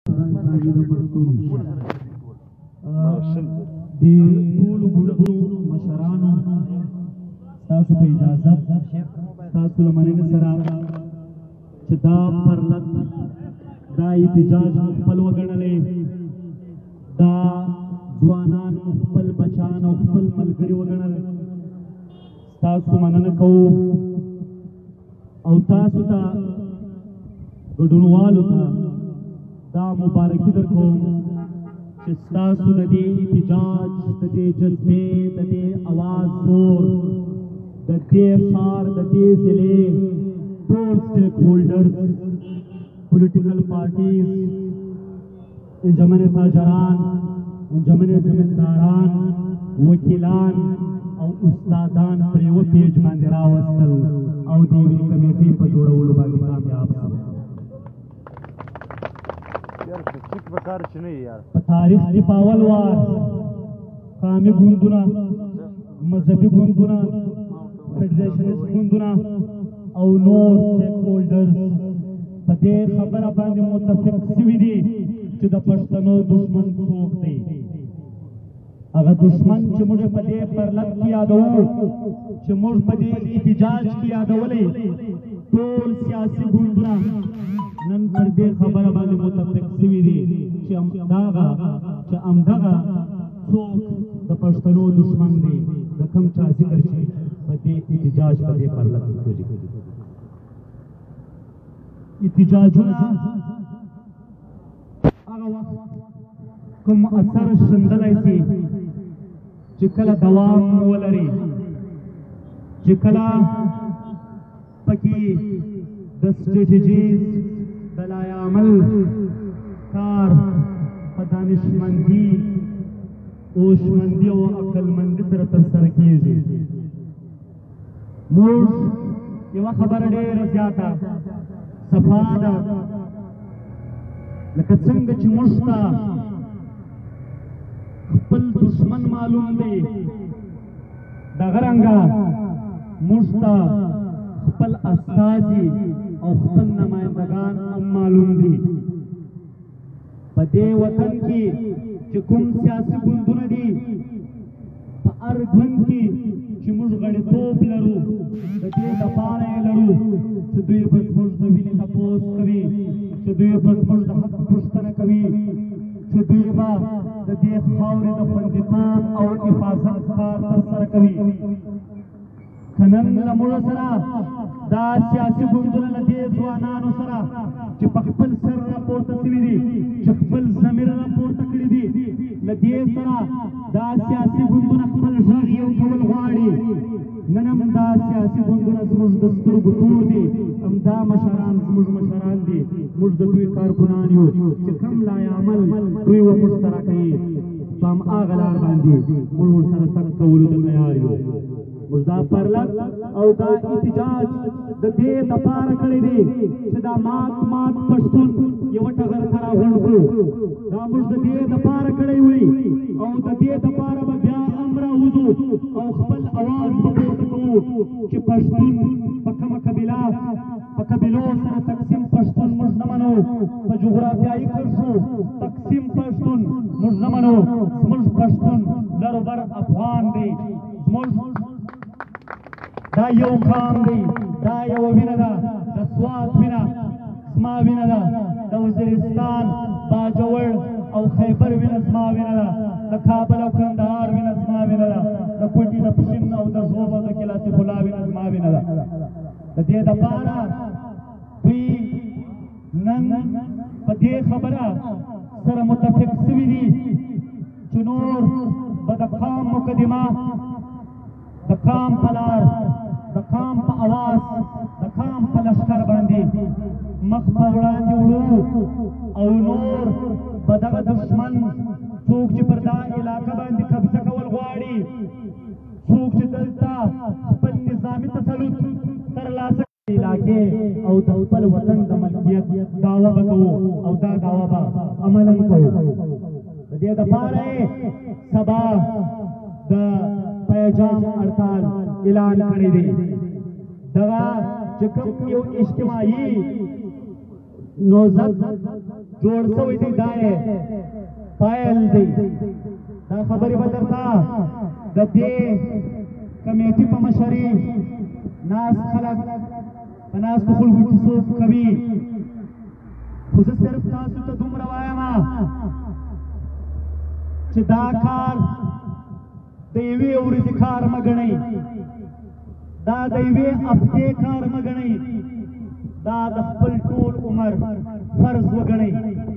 ټولو ګروپونو مشرانو ستاسو په اجازت ستاسو له مننې سره چې دا پرلط دا احتجاج مو خپل وګڼلی، دا ځوانان مو خپل بچان او خپل ملګري وګڼل، ستاسو مننه کوو او تاسو ته ګډونوالو ته دا مبارکي درکوم چې ستاسو د دې احتجاج د دې جذبې د دې اواز زور د دې ښار د دې ضلعې ټول سټیک هولډرز پولیټیکل پارټیز انجمن تاجران انجمن زمینداران وکیلان او استادان پر یوه پیج باندې راوستل او د یوې کمیټې په جوړولو باندې کامیاب شول. په تاریخ کې په اول وار قومي ګوندونه مذهبي ګوندونه فیډریشنیست ګوندونه او نور سټیک هولډرز په دې خبره باندې متفق شوي دي چې د پښتنو دشمن څوک دی. هغه دشمن چې موږ په دې پرلط کې یادوو، چې موږ په دې احتجاج کې یادولی، ټول سیاسي ګوندونه نن پر دې خبره باندې متفق شوي دي چې همدغه څوک د پښتنو دشمن دی، د کوم چا ذکر چې په دې احتجاج په دې پرلط کې احتجاجونه هغه وخت کوم اثر ښندلی شي چې کله دوام ولري، چې کله پکې د سټریټیجیز د لایعمل کار په دانشمندي هوشمندي او عقلمندي سره ترسره کېږي. موږ یوه خبره ډېره زیاته صفا ده، لکه څنګه چې موږ ته خپل دشمن معلوم دی، دغه رنګه موږ ته خپل استازي او خپل نمایندګان هم معلوم دي. په دې وطن کې چې کوم سیاسي ګوندونه دي، په هر ګوند کې چې موږ غړیتوب لرو، د دې دپاره یې لرو چې دوی به زموږ د وینې تپوس کوي، چې دوی به زموږ د حق پوښتنه کوي، چې دوی به د دې خاورې د خوندیتوب او حفاظت کار ترسره کوي. که نن له موږ سره دا سیاسي ګوندونه له دې ځوانانو سره چې په خپل سر راپورته شوي دي، چې خپل ضمیر راپورته کړي دي، له دې سره دا سیاسي ګوندونه خپل غږ یو کول غواړي. نن هم دا سیاسي ګوندونه زموږ د سترګو تور دي، همدا مشران زموږ مشران دي، موږ د دوی کارکنان یو چې کوم لایعمل دوی و موږ سره کوي، په هماغه لار باندې موږ ورسره تګ کولو ته تیار یو. موږ دا پرلط او دا احتجاج د دې دپاره کړی دی چې دا مات پښتون یوه ټغر ته راغونډ کړو. دا موږ د دې دپاره کړی وي او د دې دپاره به بیا هم راوځو او خپل اواز به پورته کوو چې پښتون په کومه قبیله په قبیلو سره تقسیم پښتون موږ نه منو، په جغرافیایي کرښو تقسیم پښتون موږ نه منو. زموږ پښتون لر بر افغان دی، زموږ دا یو قام دی، دا یو وینه ده، د سوات وینه زما وینه ده، د وزیرستان باجوړ او خیبر وینه زما وینه ده، د کابل او کندهار وینه زما وینه ده، د کوټي د پښین او د ژوب او د کلاسي فلا وینه زما وینه ده. د دې دپاره دوی نن په دې خبره سره متفق شوي دي چې نور به د قام مقدمه د قام په لار، د قام په اواز، د قام په لښکر باندې مخ په وړاندې وړو او نور به دغه دښمن څوک چې پر دا علاقه باندې قبضه کول غواړي، څوک چې دلته خپل نظامي تسلط ترلاسه کړي علاقې او د خپل وطن د ملکیت دعوه به کوو او دا دعوه به عملاً کوو. د دې دپاره یې سبا د پیجام هړتال اعلان کړی دی. دغه چې کوم یو اجتماعي نوزد جوړ شوی دی دا یې پایل دی دا خبرې به درته د دې کمیټې په مشرۍ ناست خلک په ناستو خلکو کې څوک کوي خو زه صرف تاسو ته دومره وایم چې دا کار د یوې ورځې کار مه ګڼئ دا د یوې هفتې کار مه ګڼئ دا د خپل ټول عمر فرض وګڼئ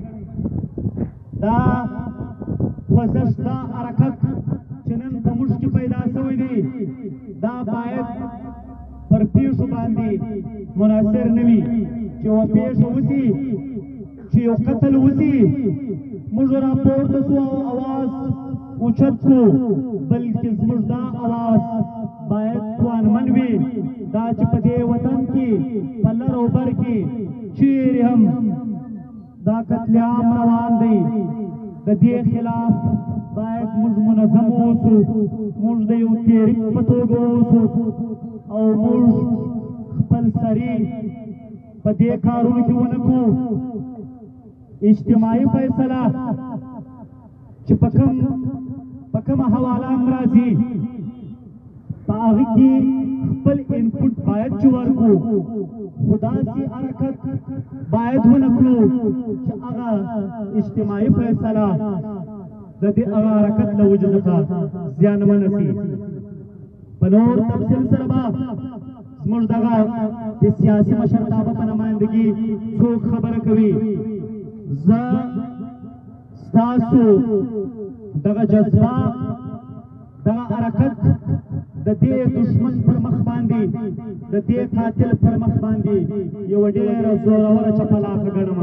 دا خوځښت دا حرکت چې نن په موږ کې پیدا شوی دی دا باید پر پیښو باندې منحصر نه وي چې یوه پیښه وشي چې یو قتل وشي موږ راپورته شو او اواز اوچت کړو بلکې زموږ دا اواز باید توانمن وي دا چې په دې وطن کې په لر او بر کې چیرې هم دا قتل عام روان دی د دې خلاف باید موږ منظم اوسو موږ د یو تحریک په توګه اوسو او موږ خپل سری په دې کارونو کې ونه کړو اجتماعي فیصله چې په کومه حواله هم راځي په هغې کې خپل انپوټ باید چې ورکړو خو داسې حرکت باید ونه کړو چې هغه اجتماعي فیصله د دې هغه حرکت له وجې څخه زیانمنه شي په نور تفصیل سره به زموږ دغه د سیاسي مشرتابه په نمایندګي څوک خبره کوي زه ستاسو دغه جذبه دغه حرکت د دې دشمن پر مخ باندې د دې قاتل پر مخ باندې یوه ډېره زوروره چپلاخه ګڼم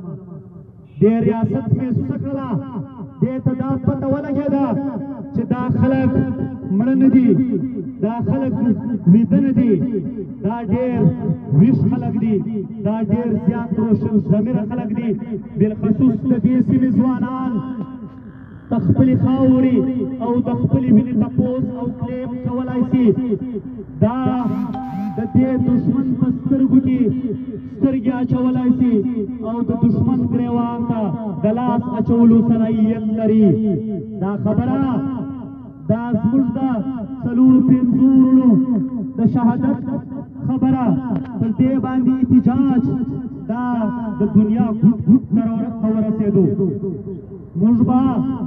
دې ریاست محسوسه کړله دې ته دا پته ولګېده چې دا خلک مړه نه دي دا خلک ویده نه دي دا ډېر ویښ خلک دي دا ډېر زیات روشن ضمیره خلک دي بالخصوص د دې سیمې ځوانان د خپلې خاورې او د خپلې وینې تپوس او کلیم کولی شي دا د دې دشمن په سترګو کې سترګې اچولی شي او د دشمن ګریوان ته د لاس اچولو صلاحیت لري دا خبره دا زموږ د څلورو پنځو وروڼو د شهادت خبره پر دې باندې احتجاج دا د دنیا ګوټ ګوټ ته ورسېدو موږ به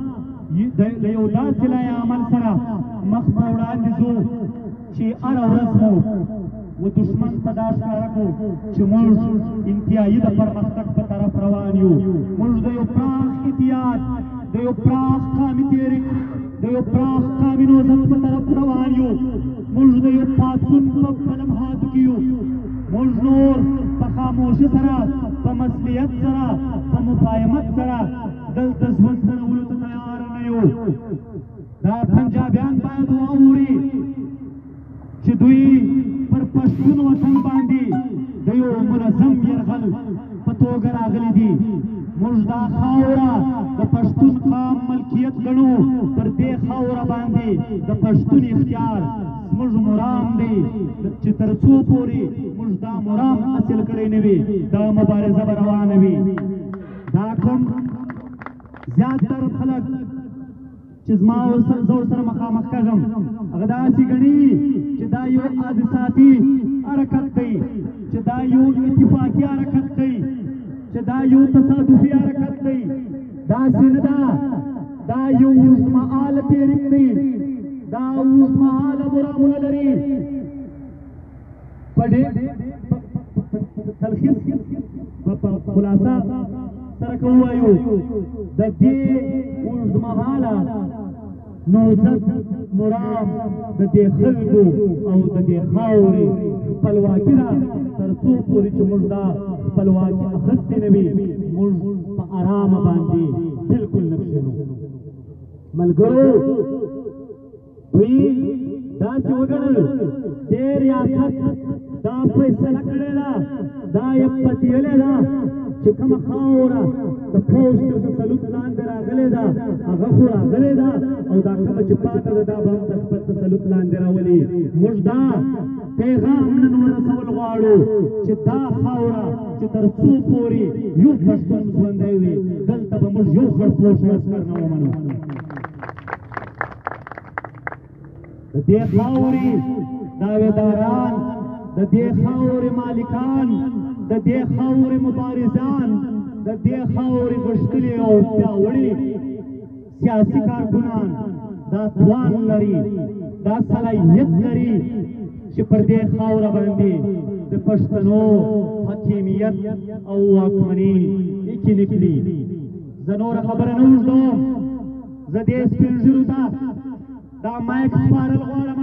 له یو داسې لایې عمل سره مخ په وړاندې ځو چې هره ورځ مو و دشمن ته دا ښکاره کړو چې موږ انتهایي د پرمختګ په طرف روان یو موږ د یو پراخ اتحاد د یو پراخ قامي تحریک د یو پراخ قامي نهضت په طرف روان یو موږ د یو پاڅون په لمحاتو کې یو موږ نور په خاموشي سره په مسؤلیت سره په مفاهمت سره دلته ژوند درولو ته تیار نه یو دا پنجابیان باید واوري چې دوی پر پښتون وطن باندې د یو منظم یرغل په توګه راغلي دي موږ دا خاوره د پښتون قام ملکیت ګڼو پر دې خاوره باندې د پښتون اختیار زموږ مرام دی چې تر څو پورې موږ دا مرام حاصل کړی نه وي دا مبارزه به روانه وي دا کوم زیاتره خلک چې زما زه ورسره مخامخ کېږم هغه داسې ګڼي چې دا یو حادثاتي حرکت دی چې دا یو اتفاقي حرکت دی چې دا یو تصادفي حرکت دی داسې نه ده دا یو اوږدمهاله تحریک دی دا اوږدمهاله مرامونه لري په تلخیص په خلاصه سره که ووایو د دې اوږدمهاله نهضت مرام د دې خلکو او د دې خاورې خپلواکي ده تر څو پورې چې موږ دا خپلواکي اخیستې نه وي موږ په ارامه باندې بلکل نه کښېنو ملګرو دوی داسې وګڼل دې ریاست دا فیصله کړې ده دا یې پتیلې ده چې چې کومه خاوره د پوځ تر تسلط لاندې راغلې ده هغه خو راغلې ده او دا کومه چې پاته ده دا به هم د خپل تسلط لاندې راولي. موږ دا پیغام نن ورسول غواړو چې دا خاوره چې تر څو پورې یو پښتون ژوندی وي دلته به موږ یو خړپوش لښکر نه ومنو. د دې خاورې داویداران، د دې خاورې مالکان، د دې خاورې مبارزان، د دې خاورې غښتلي او پیاوړي سیاسي کارکنان دا توان لري، دا صلاحیت لري چې پر دې خاوره باندې د پښتنو حاکمیت او واکمني لیکلي کړي. زه نوره خبره نه اوږدوم، زه دې سپین ږیرو ته دا مایک سپارل غواړم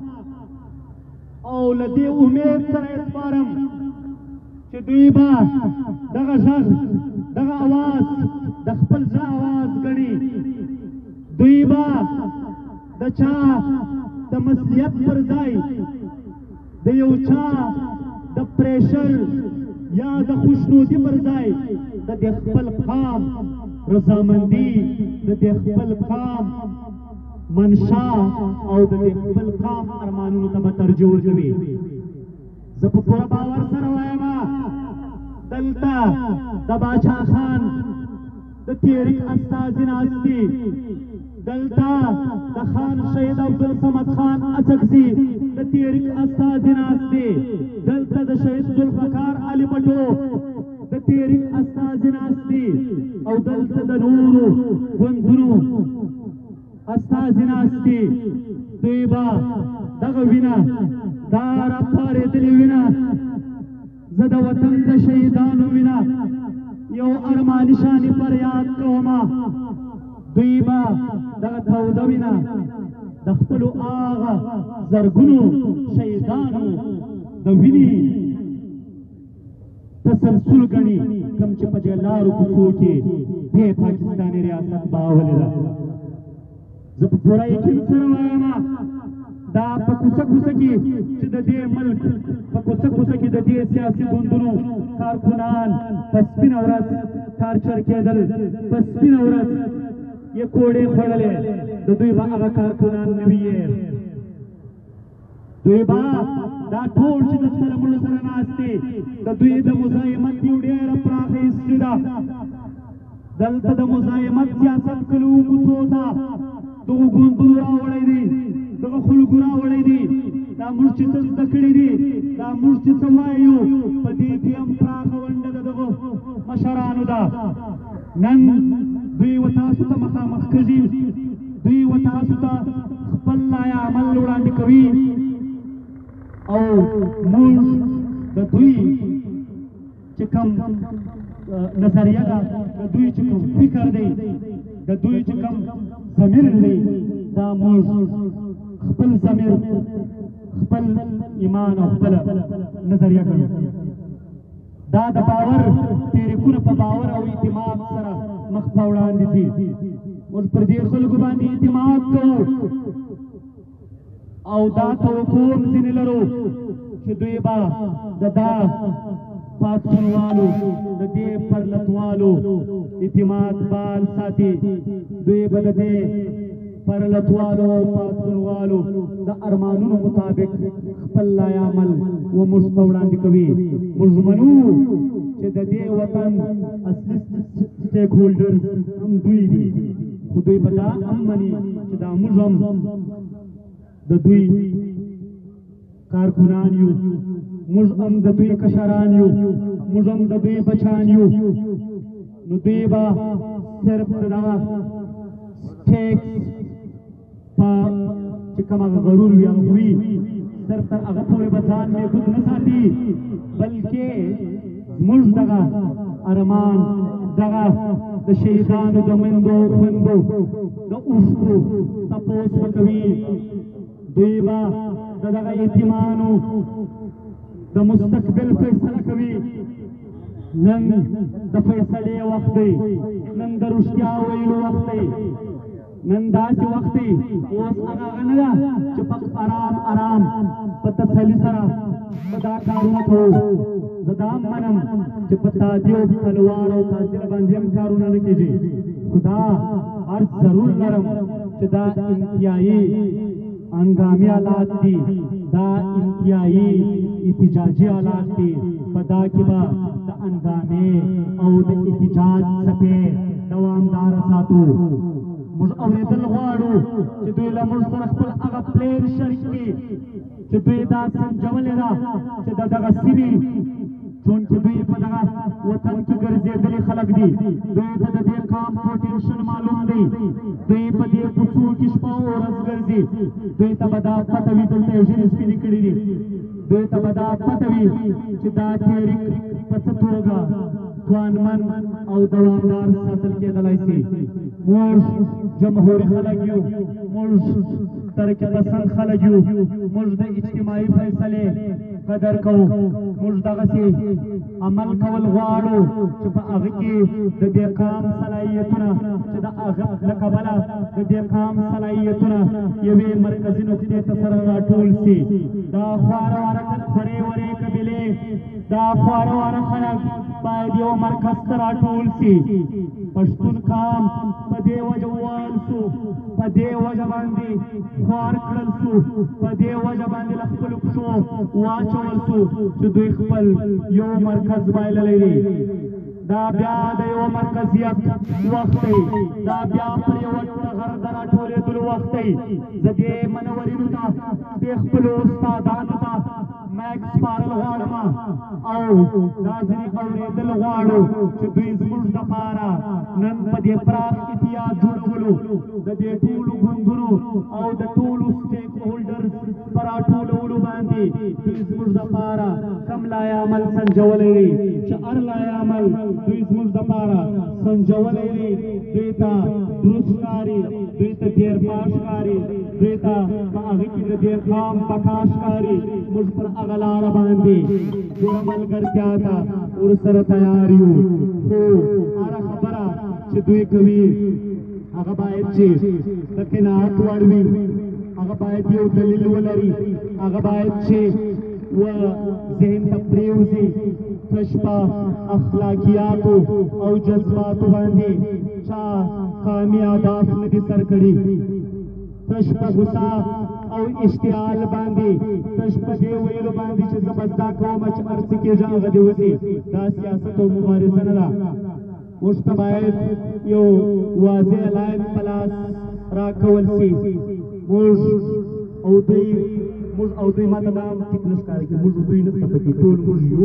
او له دې امید سره یې سپارم چې دوی به دغه غږ دغه اواز د خپل زړه اواز ګڼي. دوی به د چا د مسئولیت پر ځای د یو چا د پریشر یا د خوشنودي پر ځای د دې خپل قام رضامندي، د دې خپل قام منشا او د دې خپل قام ارمانونو ته به ترجیح ورکوي. زه په پوره باور سره وایم دلته د باچا خان د تحریک استازي ناست دي، دلته د خان شهید عبدالصمد خان اڅکزي د تحریک استازي ناست دي، دلته د شهید ذوالفقار علي بټو د تحریک استازي ناست دي او دلته د نورو ګوندونو استازي ناست دي. دوی به دغه وینه دا راپارېدلې وینه، زه د وطن د شهیدانو وینه یو ارماني شانې فریاد کومه. دوی به دغه توده وینه د خپلو هغه زرګونو شهیدانو د وینې تسلسل ګڼي کوم چې په دې لارو کوڅو کې دې پاکستاني ریاست باولې ده. زه په پوره یقین سره وایم دا په کوڅه کوڅه کې چې د دې ملک په کوڅه کوڅه کې د دې سیاسي ګوندونو کارکنان په سپینه ورځ ټارچر کېدل، په سپینه ورځ یې کوړې خوړلې، د دوی به هغه کارکنان نه وي. دوی به دا ټول چې دلته له موږ سره ناست دي د دوی د مزاحمت یو ډېره پراخه هسټري ده. دلته د مزاحمت سیاست کلو کوڅو ته دغه ګوندونو راوړی دي، دغه خلکو راوړی دي. دا موږ چې څه زده کړي دي، دا موږ چې څه وایو په دې کې هم پراخه ونډه د دغو مشرانو ده. نن دوی و تاسو ته مخامخ کړي، دوی و تاسو ته خپل لایه عمل وړاندې کوي او موږ د دوی چې کوم نظریه ده، د دوی چې کوم فکر دی، د دوی چې کوم ضمیر دی، دا موږ خپل ضمیر، خپل ایمان او خپل نظریه کړو. دا د باور تحریکونه په باور او اعتماد سره مخ په وړاندې ځي. موږ پر دې خلکو باندې اعتماد کوو او دا توقع هم ځینې لرو چې دوی به د دا پاڅونوالو د دې پرلتوالو اعتماد بال ساتي. دوی به د دې پرلتوالو او پاڅونوالو د ارمانونو مطابق خپل لایه عمل و موږ ته وړاندې کوي. موږ منو چې د دې وطن اصلي سټیک هولډرز هم دوی دي، خو دوی به دا هم مني چې دا موږ هم د دوی کارکنان یو، موږ هم د دوی کشران یو، موږ هم د دوی بچان یو. نو دوی به صرف دغه ټیکس په چې کوم هغه غرور وي هغه وي، صرف تر هغه پورې به ځان محدود نه ساتي، بلکې زموږ دغه ارمان، دغه د شهیدانو د میندو خویندو د اوښکو تپوس به کوي. دوی به د دغه یتیمانو د مستقبل فیصله کوي. نن د فیصلې وخت دی، نن د رښتیا ویلو وخت دی، نن داسې وخت دی اوس هغه نه ده چې پک ارام ارام په تسلي سره به دا کارونه کوو. زدام منم چې په تادیو تلوار او تاثیر باندې هم کارونه نه کېږي خدا هر ضرور لرم چې دا انتهایی انګامي حالات دي دا انتهایی احتجاجي حالات دي په دا کې به د انګامې او د احتجاج څپې دوامدار ساتو موږ اورېدل غواړو چې دوی له موږ سره خپل هغه پلین شریک کړي چې دوی دا سنجولې ده چې د دغه سیمې چونکې دوی په دغه وطن کې ګرځېدلي خلک دي دوی ته د دې قام پوټنشل معلوم دی دوی په دې کوڅو کې شپه او ورځ ګرځي دوی ته به دا پته وي دلته ژیړې سپینې کړي دي دوی ته به دا پته وي چې دا تحریک په څه توګه توانمن او دوامدار ساتل کېدلی شي موږ جمهوري خلک یو موږ ترقي پسند خلک یو موږ د اجتماعي فیصلې قدر کوو موږ دغسې عمل کول غواړو چې په هغه کې د دې قام صلاحیتونه چې د هغه له کبله د دې قام صلاحیتونه یوې مرکزي نقطې ته سره راټول شي دا خواره واره خورې ورې قبیلې دا خواره واره خلک باید یو مرکز ته راټول شي پښتون قام په دې وجه وویل شو په دې وجه باندې خوار کړل شو په دې وجه باندې له خپلو پښو واچول شو چې دوی خپل یو مرکز بایللی دی دا بیا د یو مرکزیت وخت دی دا بیا پر یوه ټغر د راټولېدلو وخت دی زه دې منورینو ته دې خپلو استادانو ته میک سپارل غواړم او دا ځینې اورېدل غواړو چې دوی زموږ دپاره نن په دې پراخ اتحاد جوړولو د دې ټولو ګوندونو او د ټولو سټیک هولډرز په راټولولو باندې دوی زموږ دپاره کم لای عمل سنجولی دی چې هر لای عمل دوی زموږ دپاره سنجولی دی دوی ته دروست ښکاري دوی ته دیرپا ښکاري دوی ته په هغه کې د دې قام بقا ښکاري موږ پر هغه لاره باندې جوړه ملګرتیا ته ورسره تیار یو خو هره خبره چې دوی کوي هغه باید چې د قناعت وړ وي هغه باید یو دلیل ولري هغه باید چې و ذهن ته پرېوځي تش په اخلاقیاتو او جذباتو باندې چا قامي اهداف نه دي سر کړي تش په غصه او اشتعال باندې تش په دې ویلو باندې چې زه به زده کوم چې هر څه کېږي هغه دې وځي دا سیاست او مبارزه نه ده موږ ته باید یو واضح لاین په لاس راکول شي موږ او دوی ماته دا ټیک نه ښکاري چې موږ دوی نشته پکې ټول موږ یو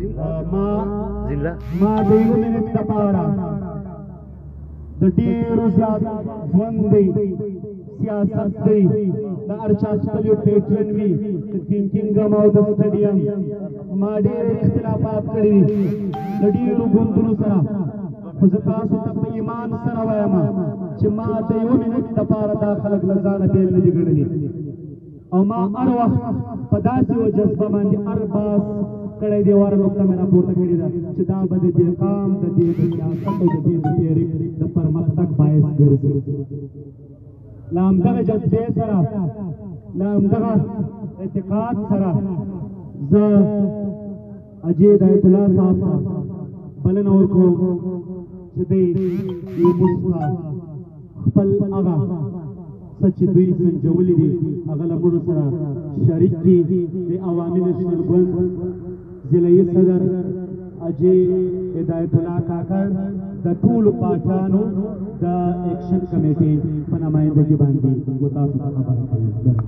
ما د یو منټ دپاره د ډېرو زیات ژوند دی سیاست دی د هر چا خپل یو پیټرن وي د ټینګم او د سټډیم ما ډېر اختلافات کړي دي د ډېرو ګوندونو سره خو زه تاسو ته په ایمان سره وایم چې ما د یو منټ دپاره دا خلک له ځانه بېل نه دي ګڼلي او ما هر وخت په داسې یو جذبه باندې هر باس کړی دی واره نقطه مې راپورته کړې ده چې دا به د دې قام د دې د سیاست او د دې د تحریک د پرمختګ باعث ګرځي له همدغه جذبې سره له همدغه اعتقاد سره زه حاجي هدایت الله صاحب ته بلنه ورکوم چې دوی موږ ته خپل هغه څه چې دوی سنجولي دي هغه له موږ سره شریک دي د عوامي نېشنل ګوند ضلعي صدر حاجي هدایت الله کاکړ د ټولو پاچانو د ایکشن کمیټې په نمایندګي باندې و تاسو ته خبره کوي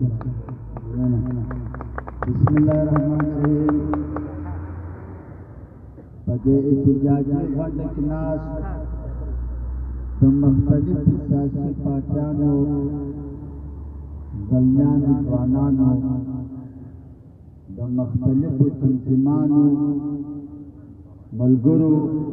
بسم الله الرحمن الرحیم په دې احتجاجي غونډه کې ناست د مختلفو سیاسي پارټیانو زلمیانو ځوانانو د مختلفو تنظیمانو ملګرو